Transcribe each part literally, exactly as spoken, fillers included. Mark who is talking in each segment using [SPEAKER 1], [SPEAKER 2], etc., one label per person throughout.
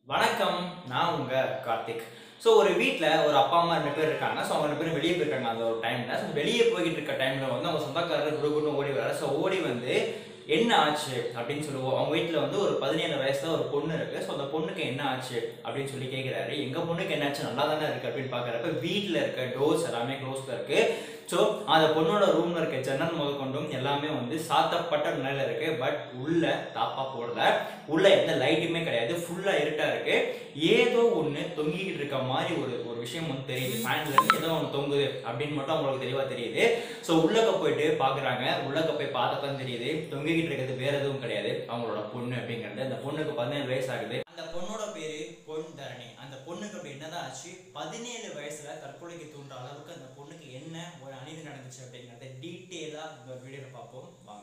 [SPEAKER 1] வணக்கம், நான் உங்க கார்த்திக். ஸோ ஒரு வீட்டில் ஒரு அப்பா அம்மா ரெண்டு பேர் இருக்காங்க. ஸோ அவங்க ரெண்டு பேரும் வெளியே போயிருக்காங்க அந்த ஒரு டைமில். ஸோ வெளியே போய்கிட்டு இருக்க டைமில் வந்து அவங்க சொந்தக்காரர் குடுகுடுன்னு ஓடி வர. ஸோ ஓடி வந்து என்ன ஆச்சு அப்படின்னு சொல்லுவோம். அவங்க வீட்டில் வந்து ஒரு பதினேழு வயசுல ஒரு பொண்ணு இருக்கு. ஸோ அந்த பொண்ணுக்கு என்ன ஆச்சு அப்படின்னு சொல்லி கேட்குறாரு. எங்க பொண்ணுக்கு என்ன ஆச்சு, நல்லா தானே இருக்கு அப்படின்னு பார்க்குறப்ப வீட்டில் இருக்க டோர்ஸ் எல்லாமே க்ளோஸ்ல இருக்கு. ஸோ அந்த பொண்ணோட ரூம்ல இருக்க ஜன்னல் முதல் கொண்டும் எல்லாமே வந்து சாத்தப்பட்ட நிலையில இருக்கு. பட் உள்ள தாப்பா போடல, உள்ள எந்த லைட்டுமே கிடையாது, ஃபுல்லா இருட்டா இருக்கு. ஏதோ ஒன்று தொங்கிக்கிட்டு இருக்க மாதிரி ஒரு ஒரு விஷயம் வந்து தெரியுது. ஃபேன்ல இருந்து ஏதோ ஒன்று தொங்குது அப்படின்னு மட்டும் அவங்களுக்கு தெளிவா தெரியுது. ஸோ உள்ளக்க போயிட்டு பாக்குறாங்க. உள்ளக்க போய் பார்த்தப்பதான் தெரியுது தொங்கிக்கிட்டு இருக்கிறது வேற எதுவும் கிடையாது, அவங்களோட பொண்ணு அப்படிங்கிறது. அந்த பொண்ணுக்கு பதினேழு வயசு ஆகுது. அந்த பொண்ணோட பேரு பொன் தரணி. அந்த பொண்ணுக்கு அப்படி என்னதான் ஆச்சு, பதினேழு வயசுல தற்கொலைக்கு தூண்டுற அளவுக்கு அந்த பொண்ணுக்கு என்ன ஒரு அநீதி நடந்துச்சு அப்படிங்கறத டீட்டெயிலா இந்த வீடியோல பார்ப்போம் வாங்க.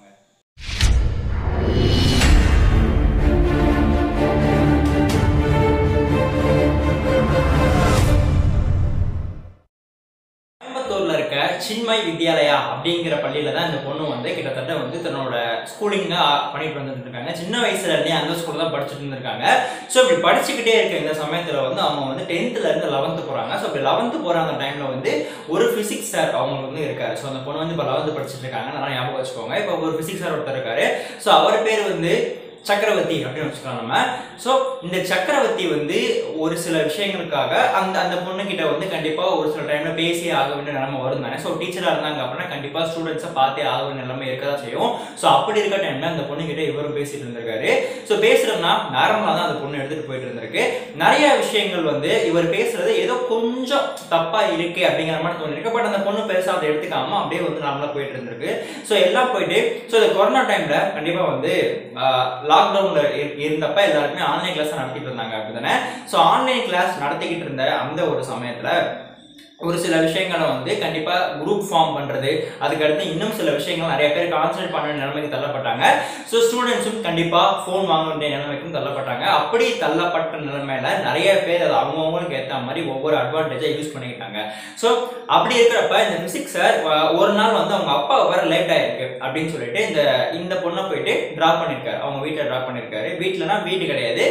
[SPEAKER 1] கோயம்புத்தூர்ல இருக்க சின்மய் வித்யாலயா அப்படிங்கிற பள்ளியில தான் இந்த பொண்ணு வந்து கிட்டத்தட்ட வந்து தன்னோட ஸ்கூலிங்க பண்ணிட்டு வந்துட்டு இருக்காங்க. சின்ன வயசுல இருந்தே அந்த ஸ்கூல்ல தான் படிச்சுட்டு இருந்திருக்காங்க. ஸோ இப்படி படிச்சுக்கிட்டே இருக்க இந்த சமயத்துல வந்து அவங்க வந்து டென்த்ல இருந்து லெவன்த் போறாங்க. ஸோ இப்படி லெவன்த் போற அந்த டைம்ல வந்து ஒரு பிசிக்ஸ் சார் அவங்களுக்கு வந்து இருக்காரு. ஸோ அந்த பொண்ணு வந்து இப்போ லெவன்த் படிச்சுட்டு இருக்காங்க, நல்லா ஞாபகம் வச்சுக்கோங்க. இப்போ ஒரு பிசிக்ஸ் சார் ஒருத்தர் இருக்காரு. ஸோ அவர் பேர் வந்து சக்கரவர்த்தி அப்படின்னு வச்சுக்கலாம் நம்ம. ஸோ இந்த சக்கரவர்த்தி வந்து ஒரு சில விஷயங்களுக்காக அந்த அந்த பொண்ணு கிட்ட வந்து கண்டிப்பா ஒரு சில டைம்ல பேசி ஆக வேண்டிய நிலைமை வரும் தானே. ஸோ டீச்சரா இருந்தாங்க அப்படின்னா கண்டிப்பா ஸ்டூடெண்ட்ஸை பார்த்தே ஆக வேண்டிய நிலைமை இருக்கதான் செய்யும். ஸோ அப்படி இருக்க டைம்ல அந்த பொண்ணு கிட்ட இவரும் பேசிட்டு இருந்திருக்காரு. ஸோ பேசுறதுனா நார்மலா தான் அந்த பொண்ணு எடுத்துட்டு போயிட்டு இருந்திருக்கு. நிறைய விஷயங்கள் வந்து இவர் பேசுறது ஏதோ கொஞ்சம் தப்பா இருக்கு அப்படிங்கிற மாதிரி தோணிருக்கு. பட் அந்த பொண்ணு பெருசா அதை எடுத்துக்காம அப்படியே வந்து நார்மலா போயிட்டு இருந்திருக்கு. ஸோ எல்லாம் போயிட்டு ஸோ இந்த கொரோனா டைம்ல கண்டிப்பா வந்து லாக்டவுன்ல இருந்தப்ப எல்லாருமே ஆன்லைன் கிளாஸ் நடத்திட்டு இருந்தாங்க அப்படிதானே. ஸோ ஆன்லைன் கிளாஸ் நடத்திக்கிட்டு இருந்த அந்த ஒரு சமயத்துல ஒரு சில விஷயங்களை வந்து கண்டிப்பா குரூப் ஃபார்ம் பண்றது, அதுக்கடுத்து இன்னும் சில விஷயங்கள் நிறைய பேர் கான்சன்ட்ரேட் பண்ண நிலைமைக்கு தள்ளப்பட்டாங்க. ஸோ ஸ்டூடெண்ட்ஸும் கண்டிப்பா ஃபோன் வாங்க வேண்டிய நிலைமைக்கும் தள்ளப்பட்டாங்க. அப்படி தள்ளப்பட்ட நிலைமையில நிறைய பேர் அது அவங்கவுங்களுக்கு ஏற்ற மாதிரி ஒவ்வொரு அட்வான்டேஜா யூஸ் பண்ணிக்கிட்டாங்க. ஸோ அப்படி இருக்கிறப்ப இந்த பிசிக்ஸ் சார் ஒரு நாள் வந்து அவங்க அப்பா வர லேட் ஆயிருக்கு அப்படின்னு சொல்லிட்டு இந்த இந்த பொண்ணை போயிட்டு டிராப் பண்ணிருக்காரு. அவங்க வீட்டில் டிராப் பண்ணிருக்காரு. வீட்டுலனா வீட்டு கிடையாது,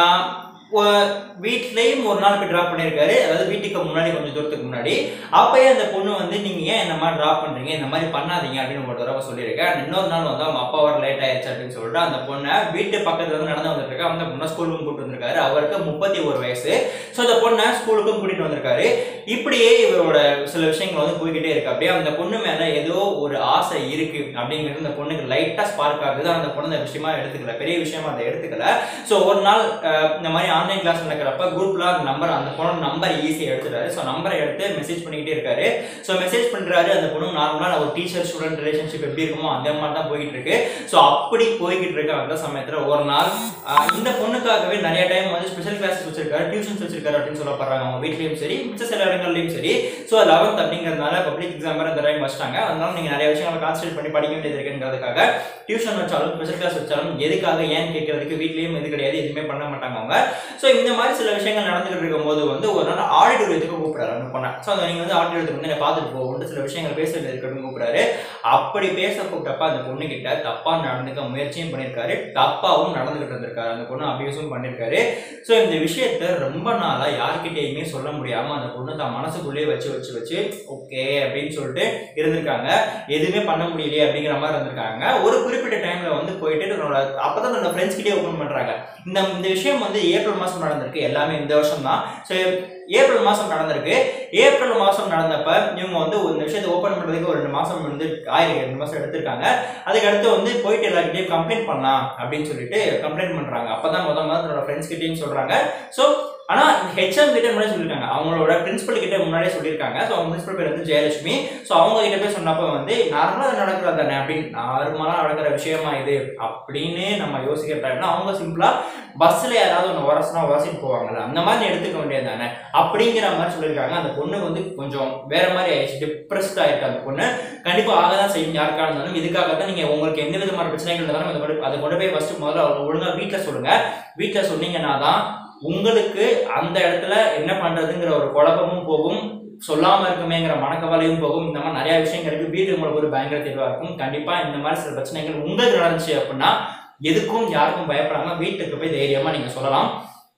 [SPEAKER 1] வீட்லயும் ஒரு நாள் போய் டிராப் பண்ணிருக்காரு. அதாவது வீட்டுக்கு முன்னாடி கொஞ்சம் தூரத்துக்கு முன்னாடி. அப்பயே அந்த பொண்ணு வந்து நீங்க ஏன் இந்த மாதிரி டிராப் பண்றீங்க, இந்த மாதிரி பண்ணாதீங்க அப்படின்னு ஒரு தடவை சொல்லியிருக்கேன். இன்னொரு நாள் வந்து அவங்க அப்பா வர லேட் ஆயிடுச்சு அப்படின்னு சொல்லிட்டு அந்த பொண்ணை வீட்டு பக்கத்துல வந்து நடந்து வந்துட்டு இருக்கா. அந்த பொண்ணை ஸ்கூலுக்கும் கூப்பிட்டு வந்திருக்காரு. அவருக்கு முப்பத்தி ஒரு வயசு. ஸோ அந்த பொண்ணை ஸ்கூலுக்கும் கூட்டிட்டு வந்திருக்காரு. இப்படியே இவரோட சில விஷயங்கள் வந்து போய்கிட்டே இருக்கு. அப்படியே அந்த பொண்ணு மேல ஏதோ ஒரு ஆசை இருக்கு அப்படிங்கிறது அந்த பொண்ணுக்கு லைட்டா ஸ்பார்க் ஆகுது. அந்த பொண்ணு அந்த விஷயமா எடுத்துக்கல, பெரிய விஷயமா அதை எடுத்துக்கல. ஸோ ஒரு நாள் இந்த மாதிரி ஆன்லைன் கிளாஸ் நடக்கிறப்ப குரூப்ல அந்த நம்பர் அந்த பொண்ணு நம்பர் ஈஸியாக எடுத்துட்டாரு. ஸோ நம்பரை எடுத்து மெசேஜ் பண்ணிக்கிட்டே இருக்காரு. ஸோ மெசேஜ் பண்றாரு. அந்த பொண்ணு நார்மலா ஒரு டீச்சர் ஸ்டூடெண்ட் ரிலேஷன்ஷிப் எப்படி இருக்குமோ அந்த மாதிரி தான் போய்கிட்டு இருக்கு. ஸோ அப்படி போய்கிட்டு இருக்க அந்த சமயத்துல ஒரு நாள் இந்த பொண்ணுக்காகவே நிறைய டைம் வந்து ஸ்பெஷல் கிளாஸஸ் வச்சிருக்காரு, டியூஷன்ஸ் வச்சிருக்காரு அப்படின்னு சொல்லப்படுறாங்க. அவங்க வீட்லயும் சரி, மிச்ச சில இடங்கள்லயும் சரி. ஸோ லெவன்த் அப்படிங்கிறதுனால பப்ளிக் எக்ஸாம் அந்த டைம் வச்சிட்டாங்க. அதனால நீங்க நிறைய விஷயங்களை கான்சன்ட்ரேட் பண்ணி படிக்க வேண்டியது இருக்குங்கிறதுக்காக டியூஷன் வச்சாலும் ஸ்பெஷல் கிளாஸ் வச்சாலும் எதுக்காக ஏன் கேட்கறதுக்கு வீட்லயும் இது கிடையாது, எதுவுமே பண்ண மாட்டாங்க அவங்க. ஸோ இந்த மாதிரி சில விஷயங்கள் நடந்துகிட்டு இருக்கும்போது வந்து ஒரு நாள் ஆடிட்டோரியத்துக்கு கூப்பிடுறாரு அந்த பொண்ணை. ஸோ அதை நீங்க வந்து ஆடிட்டோரியத்துக்கு வந்து பார்த்துட்டு போகணும், சில விஷயங்கள் பேச வேண்டியது கூப்பிடுறாரு. அப்படி பேச கூப்பிட்டப்ப அந்த பொண்ணு கிட்ட தப்பா நடந்துக்க முயற்சியும் பண்ணியிருக்காரு, தப்பாவும் நடந்துகிட்டு இருந்திருக்காரு. அந்த பொண்ணு அபியூஸும் பண்ணியிருக்காரு. ஸோ இந்த விஷயத்த ரொம்ப நாளா யார்கிட்டயுமே சொல்ல முடியாம அந்த பொண்ணு தான் மனசுக்குள்ளேயே வச்சு வச்சு வச்சு ஓகே அப்படின்னு சொல்லிட்டு இருந்திருக்காங்க. எதுவுமே பண்ண முடியலையே அப்படிங்கிற மாதிரி இருந்திருக்காங்க. ஒரு குறிப்பிட்ட டைம்ல வந்து போயிட்டு அப்பதான் தன்னோட ஃப்ரெண்ட்ஸ் கிட்டே ஓப்பன் பண்றாங்க. இந்த இந்த விஷயம் வந்து ஏப்ரல் மாசம் நடந்திருக்கு, எல்லாமே இந்த வருஷம் தான். ஸோ ஏப்ரல் மாசம் நடந்திருக்கு. ஏப்ரல் மாசம் நடந்தப்ப இவங்க வந்து இந்த விஷயத்தை ஓப்பன் பண்றதுக்கு ஒரு ரெண்டு மாசம் வந்து ஆயிரம் ரெண்டு மாசம் எடுத்திருக்காங்க. அதுக்கு அடுத்து வந்து போயிட்டு எல்லாருக்கிட்டையும் கம்ப்ளைண்ட் பண்ணலாம் அப்படின்னு சொல்லிட்டு கம்ப்ளைண்ட் பண்றாங்க. அப்பதான் முதல் முதல் தன்னோட ஃப்ரெண்ட்ஸ் கிட்டையும் சொல்றாங்க. ஸோ ஆனா ஹெச்எம் கிட்ட முன்னாடி சொல்லியிருக்காங்க, அவங்களோட பிரின்சிபல் கிட்ட முன்னாடியே சொல்லியிருக்காங்க. ஸோ அவங்க பிரின்சிபல் பேர் வந்து ஜெயலட்சுமி. ஸோ அவங்க கிட்ட போய் சொன்னப்ப வந்து நார்மலா நடக்கிறது தானே அப்படின்னு, நார்மலா நடக்கிற விஷயமா இது அப்படின்னு நம்ம யோசிக்கிறோம்னா அவங்க சிம்பிளா பஸ்ல யாராவது ஒன்று உரசனா உரசிட்டு போவாங்கல்ல, அந்த மாதிரி எடுத்துக்க வேண்டியது தானே அப்படிங்கிற மாதிரி சொல்லியிருக்காங்க. அந்த பொண்ணு வந்து கொஞ்சம் வேற மாதிரி ஆயிடுச்சு, டிப்ரெஸ்ட் ஆயிருக்கு அந்த பொண்ணு. கண்டிப்பா ஆகதான் செய்யும் யாருக்கா இருந்தாலும். இதுக்காக தான் நீங்க உங்களுக்கு எந்த விதமான பிரச்சனைகள் இருந்தாலும் அதை கொண்டு போய் ஃபர்ஸ்ட் முதல்ல அவங்க ஒழுங்கா வீட்டுல சொல்லுங்க. வீட்டுல சொன்னீங்கன்னா தான் உங்களுக்கு அந்த இடத்துல என்ன பண்றதுங்கிற ஒரு குழப்பமும் போகும், சொல்லாம இருக்குமேங்கிற மனக்கவலையும் போகும். இந்த மாதிரி நிறைய விஷயங்களுக்கு வீட்டு உங்களுக்கு ஒரு பயங்கர தெளிவா இருக்கும். கண்டிப்பா இந்த மாதிரி சில பிரச்சனைகள் உங்களுக்கு நடந்துச்சு அப்படின்னா எதுக்கும் யாருக்கும் பயப்படாம வீட்டுக்கு போய் தைரியமா நீங்க சொல்லலாம்.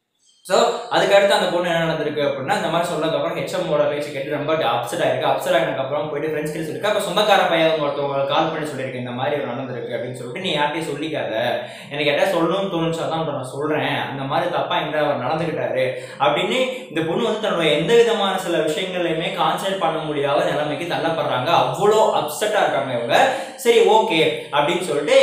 [SPEAKER 1] ஸோ அதுக்கடுத்து அந்த பொண்ணு என்ன நடந்திருக்கு அப்படின்னா இந்த மாதிரி சொன்னதுக்கப்புறம் ஹெச்எம்மோட பேச்சு கேட்டு ரொம்ப அப்செட் ஆயிருக்கு. அப்செட் ஆகினதுக்கப்புறம் போயிட்டு ஃப்ரெண்ட்ஸ் கிட்ட சொல்லிருக்கு. அப்போ சொந்தக்கார பையன் ஒருத்தவங்க கால் பண்ணி சொல்லியிருக்கேன் இந்த மாதிரி நடந்திருக்கு அப்படின்னு சொல்லிட்டு, நீ யார்ட்டையும் சொல்லிக்காத, எனக்கு எதாவது சொல்லணும்னு தோணுச்சா தான் நான் சொல்கிறேன், அந்த மாதிரி தப்பா எங்க அவர் நடந்துக்கிட்டாரு அப்படின்னு இந்த பொண்ணு வந்து தன்னோட எந்த விதமான சில விஷயங்களையுமே கான்சன்ட்ரேட் பண்ண முடியாத நிலைமைக்கு தள்ளப்படுறாங்க. அவ்வளோ அப்செட்டாக இருக்காங்க இவங்க. சரி ஓகே அப்படின்னு சொல்லிட்டு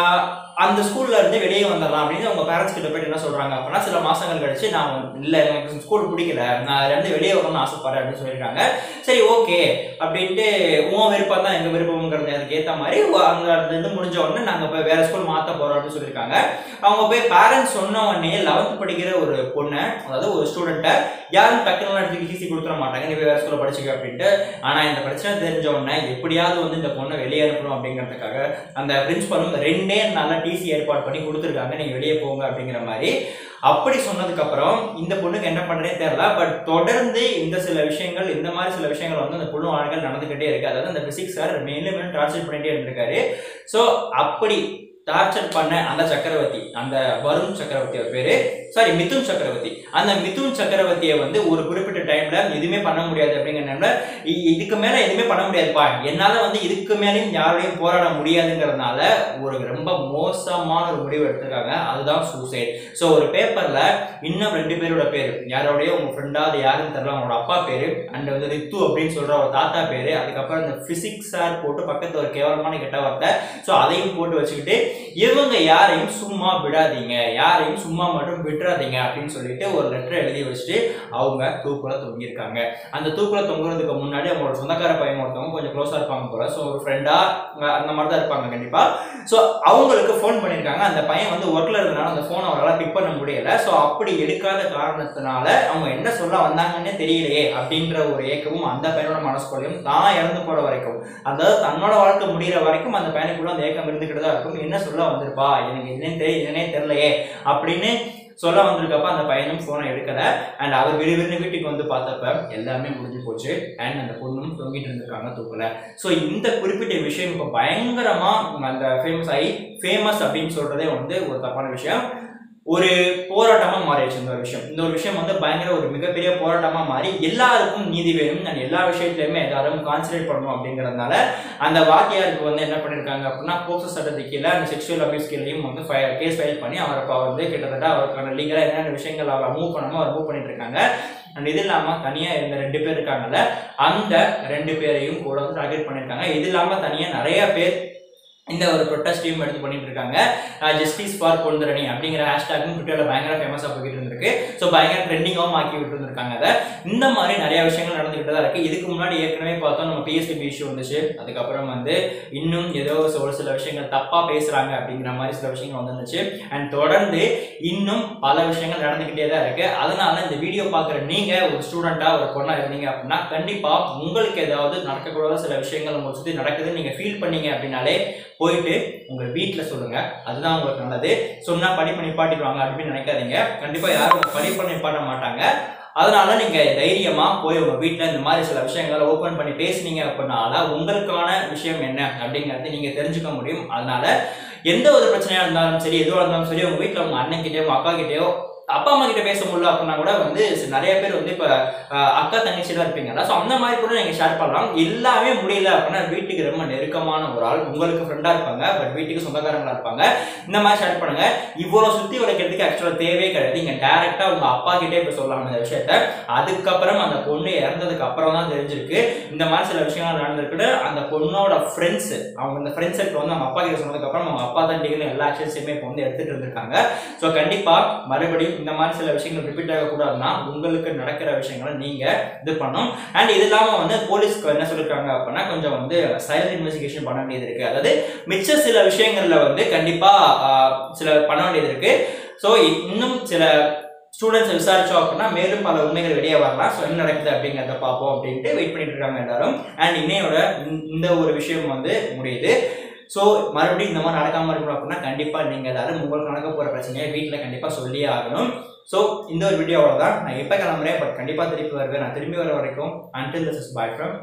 [SPEAKER 1] அந்த ஸ்கூல்ல இருந்து வெளியே வந்துடலாம் அப்படின்னு அவங்க பேரண்ட்ஸ் கிட்ட போயிட்டு என்ன சொல்றாங்க அப்படின்னா, சில மாசங்கள் கழிச்சு நான் இல்ல எனக்கு ஸ்கூல் பிடிக்கல, நான் அதுல இருந்து வெளியே வரணும்னு ஆசைப்படுறேன் அப்படின்னு சொல்லியிருக்காங்க. சரி ஓகே அப்படின்ட்டு உன் விருப்பம் தான் எங்க விருப்பம்ங்கிறது அதுக்கு ஏற்ற மாதிரி அங்க இருந்து முடிஞ்ச உடனே நாங்க போய் வேற ஸ்கூல் மாத்த போறோம் அப்படின்னு சொல்லியிருக்காங்க. அவங்க போய் பேரண்ட்ஸ் சொன்ன உடனே லெவன்த் படிக்கிற ஒரு பொண்ணு, அதாவது ஒரு ஸ்டூடெண்ட்டை யாரும் டக்குனு எடுத்து ஈஸி கொடுத்துட மாட்டாங்க, நீ போய் வேற ஸ்கூல்ல படிச்சுக்க அப்படின்ட்டு. ஆனா இந்த பிரச்சனை தெரிஞ்ச உடனே எப்படியாவது வந்து இந்த பொண்ணை வெளியே அனுப்பணும் அப்படிங்கிறதுக்காக அந்த பிரின்சிபலும் ரெண்டே நாளா டிசி ஏற்பாடு பண்ணி கொடுத்துருக்காங்க, நீங்க வெளியே போங்க அப்படிங்கிற மாதிரி. அப்படி சொன்னதுக்கு அப்புறம் இந்த பொண்ணுக்கு என்ன பண்றே தெரியல. பட் தொடர்ந்து இந்த சில விஷயங்கள் இந்த மாதிரி சில விஷயங்கள் வந்து அந்த பொண்ணு வாழ்க்கையில் நடந்துகிட்டே இருக்கு. அதாவது அந்த பிசிக்ஸ் சார் மேலும் மேலும் டார்ச்சர் பண்ணிட்டே இருந்திருக்காரு. ஸோ அப்படி டார்ச்சர் பண்ண அந்த சக்கரவர்த்தி, அந்த வருண் சக்கரவர்த்தி அவர் பேரு, சாரி மிதுன் சக்கரவர்த்தி, அந்த மிதுன் சக்கரவர்த்தியை வந்து ஒரு குறிப்பிட்ட டைம்ல எதுவுமே பண்ண முடியாது அப்படிங்கிற இதுக்கு மேல எதுவுமே பண்ண முடியாதுப்பா, என்னால வந்து இதுக்கு மேலேயும் யாரையும் போராட முடியாதுங்கிறதுனால ஒரு ரொம்ப மோசமான ஒரு முடிவு எடுத்திருக்காங்க. அதுதான் சூசைட். ஸோ ஒரு பேப்பர்ல இன்னும் ரெண்டு பேரோட பேரு, யாரோடய உங்க ஃப்ரெண்டா அது யாருன்னு தெரியல, அவங்களோட அப்பா பேரு அண்ட் வந்து ரித்து அப்படின்னு சொல்ற ஒரு தாத்தா பேரு, அதுக்கப்புறம் இந்த பிசிக்ஸ் சார் போட்டு பக்கத்துல ஒரு கேவலமான கெட்ட வார்த்தை, ஸோ அதையும் போட்டு வச்சுக்கிட்டு இவங்க யாரையும் சும்மா விடாதீங்க, யாரையும் சும்மா மட்டும் விட்டுறாதீங்க அப்படின்னு சொல்லிட்டு ஒரு லெட்டர் எழுதி வச்சுட்டு அவங்க தூக்குல தொங்கியிருக்காங்க. அந்த தூக்குல தொங்குறதுக்கு முன்னாடி அவங்களோட சொந்தக்கார பையன் ஒருத்தவங்க கொஞ்சம் க்ளோஸா இருப்பாங்க போல, ஸோ ஒரு ஃப்ரெண்டா அந்த மாதிரி தான் இருப்பாங்க கண்டிப்பா. ஸோ அவங்களுக்கு ஃபோன் பண்ணியிருக்காங்க. அந்த பையன் வந்து ஒர்க்ல இருந்தனால அந்த ஃபோன் அவரால் பிக் பண்ண முடியல. ஸோ அப்படி எடுக்காத காரணத்தினால அவங்க என்ன சொல்ல வந்தாங்கன்னே தெரியலையே அப்படின்ற ஒரு ஏக்கமும் அந்த பையனோட மனசுக்குள்ளையும் தான் இறந்து போற வரைக்கும், அதாவது தன்னோட வாழ்க்கை முடிகிற வரைக்கும் அந்த பையனுக்குள்ள அந்த ஏக்கம் இருந்துகிட்டு தான் இருக்கும். என்ன சொல்ல வந்திருப்பா, எனக்கு என்னன்னு தெரிய என்னன்னே தெரியலையே அப்படின்னு சொல்ல வந்திருக்கப்ப அந்த பையனும் போனை எடுக்கல. அண்ட் அவர் விறுவிறுன்னு வீட்டுக்கு வந்து பார்த்தப்ப எல்லாமே முடிஞ்சு போச்சு. அண்ட் அந்த பொண்ணும் தொங்கிட்டு இருந்திருக்காங்க தூக்கல. ஸோ இந்த குறிப்பிட்ட விஷயம் இப்போ பயங்கரமா அந்த ஃபேமஸ் ஆகி ஃபேமஸ் அப்படின்னு சொல்றதே வந்து ஒரு தப்பான விஷயம், ஒரு போராட்டமா மாறிடுச்சு. இந்த ஒரு விஷயம் இந்த ஒரு விஷயம் வந்து பயங்கர ஒரு மிகப்பெரிய போராட்டமா மாறி எல்லாருக்கும் நீதி வேணும் அண்ட் எல்லா விஷயத்திலுமே எல்லாரும் கான்சன்ட்ரேட் பண்ணணும் அப்படிங்கிறதுனால அந்த வாத்தியாருக்கு வந்து என்ன பண்ணிருக்காங்க அப்படின்னா, போக்சோ சட்டத்துக்கு கீழே அந்த செக்ஷுவல் அபியூஸ் கீழையும் வந்து கேஸ் ஃபைல் பண்ணி அவர் இப்போ வந்து கிட்டத்தட்ட அவருக்கான லீகலா என்னென்ன விஷயங்கள் அவர் மூவ் பண்ணாமோ அவர் மூவ் பண்ணிட்டு இருக்காங்க. அண்ட் இது இல்லாம தனியா இந்த ரெண்டு பேர் இருக்காங்கல்ல, அந்த ரெண்டு பேரையும் கூட வந்து டார்கெட் பண்ணிருக்காங்க. இது இல்லாம தனியா நிறைய பேர் இந்த ஒரு ப்ரொட்டஸ்ட் டீம் எடுத்து பண்ணிட்டு இருக்காங்க. ஜஸ்டிஸ் ஃபார் பொன்தரணி அப்படிங்கிற ஹேஷ்டாகும் ட்விட்டர்ல பயங்கர ஃபேமஸா போயிட்டு இருந்திருக்கு. ஸோ பயங்கர ட்ரெண்டிங்காகவும் ஆக்கி விட்டு இருந்திருக்காங்க. அதை இந்த மாதிரி நிறைய விஷயங்கள் நடந்துகிட்டு தான் இருக்கு. இதுக்கு முன்னாடி ஏற்கனவே பார்த்தோம் நம்ம பிஎஸ்பி இஷ்யூ வந்துச்சு. அதுக்கப்புறம் வந்து இன்னும் ஏதோ ஒரு சில விஷயங்கள் தப்பா பேசுறாங்க அப்படிங்கிற மாதிரி சில விஷயங்கள் வந்துருந்துச்சு. அண்ட் தொடர்ந்து இன்னும் பல விஷயங்கள் நடந்துகிட்டே தான் இருக்கு. அதனால இந்த வீடியோ பார்க்குற நீங்க ஒரு ஸ்டூடெண்டா ஒரு பொண்ணா இருந்தீங்க அப்படின்னா கண்டிப்பா உங்களுக்கு ஏதாவது நடக்கக்கூடாத சில விஷயங்கள் உங்களை சுற்றி நடக்குதுன்னு நீங்க ஃபீல் பண்ணீங்க அப்படின்னாலே போயிட்டு உங்க வீட்டுல சொல்லுங்க, அதுதான் உங்களுக்கு நல்லது. சொன்னா படிப்பு நிப்பாட்டிடுவாங்க அப்படின்னு நினைக்காதீங்க. கண்டிப்பா யாரும் படிப்பு நிப்பாட்ட மாட்டாங்க. அதனால நீங்க தைரியமா போய் உங்க வீட்டுல இந்த மாதிரி சில விஷயங்களை ஓபன் பண்ணி பேசுனீங்க அப்படின்னால உங்களுக்கான விஷயம் என்ன அப்படிங்கறது நீங்க தெரிஞ்சுக்க முடியும். அதனால எந்த ஒரு பிரச்சனையா இருந்தாலும் சரி, எதுவாக இருந்தாலும் சரி, உங்க வீட்டுல உங்க அண்ணன் கிட்டயோ அக்கா கிட்டயோ அப்பா அம்மா கிட்ட பேச முடியல அப்படின்னா கூட வந்து நிறைய பேர் வந்து இப்போ அக்கா தங்கச்சி தான் இருப்பீங்கல்ல, ஸோ அந்த மாதிரி கூட நீங்கள் ஷேர் பண்ணலாம். எல்லாமே முடியல அப்படின்னா வீட்டுக்கு ரொம்ப நெருக்கமான ஒரு ஆள் உங்களுக்கு ஃப்ரெண்டாக இருப்பாங்க, பட் வீட்டுக்கு சொந்தக்காரங்களா இருப்பாங்க, இந்த மாதிரி ஷேர் பண்ணுங்க. இவ்வளோ சுற்றி உடைக்கிறதுக்கு ஆக்சுவலாக தேவையே கிடையாது. நீங்கள் டேரெக்டாக உங்கள் அப்பா கிட்டே இப்போ சொல்லலாம் இந்த விஷயத்த. அதுக்கப்புறம் அந்த பொண்ணு இறந்ததுக்கு அப்புறம் தான் தெரிஞ்சிருக்கு இந்த மாதிரி சில விஷயங்கள் நடந்திருக்குன்னு. அந்த பொண்ணோட ஃப்ரெண்ட்ஸ், அவங்க இந்த ஃப்ரெண்ட்ஸ் சர்க்கிள் வந்து அவங்க அப்பா கிட்ட சொன்னதுக்கப்புறம் அவங்க அப்பா தான் டீகன் எல்லா ஆக்ஷன்ஸையுமே இப்போ வந்து எடுத்துகிட்டு இருந்திருக்காங்க. ஸோ கண்டிப்பாக மறுபடியும் இந்த மாதிரி சில விஷயங்கள் ரிப்பீட் ஆகக்கூடாதுன்னா உங்களுக்கு நடக்கிற விஷயங்களை நீங்க இது பண்ணணும். அண்ட் இது இல்லாம வந்து போலீஸ்க்கு என்ன சொல்லிருக்காங்க அப்படின்னா கொஞ்சம் வந்து சைலண்ட் இன்வெஸ்டிகேஷன் பண்ண வேண்டியது இருக்கு. அதாவது மிச்ச சில விஷயங்கள்ல வந்து கண்டிப்பா சில பண்ண வேண்டியது இருக்கு. ஸோ இன்னும் சில ஸ்டூடெண்ட்ஸ் விசாரிச்சோம் அப்படின்னா மேலும் பல உண்மைகள் வெளியே வரலாம். ஸோ என்ன நடக்குது அப்படிங்கிறத பார்ப்போம் அப்படின்ட்டு வெயிட் பண்ணிட்டு இருக்காங்க எல்லாரும். அண்ட் இன்னையோட இந்த ஒரு விஷயம் வந்து முடியுது. ஸோ மறுபடியும் இந்த மாதிரி நடக்காமல் இருக்கணும் அப்படின்னா கண்டிப்பாக நீங்கள் எல்லாரும் உங்களுக்கு நடக்க போகிற பிரச்சனையை வீட்டில் கண்டிப்பாக சொல்லியே ஆகணும். ஸோ இந்த ஒரு வீடியோவோட தான் நான் எப்போ கிளம்புறேன், பட் கண்டிப்பாக திருப்பி வருவேன். நான் திரும்பி வர வரைக்கும் until this is bye from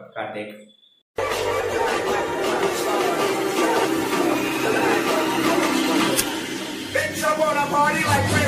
[SPEAKER 1] Karthik.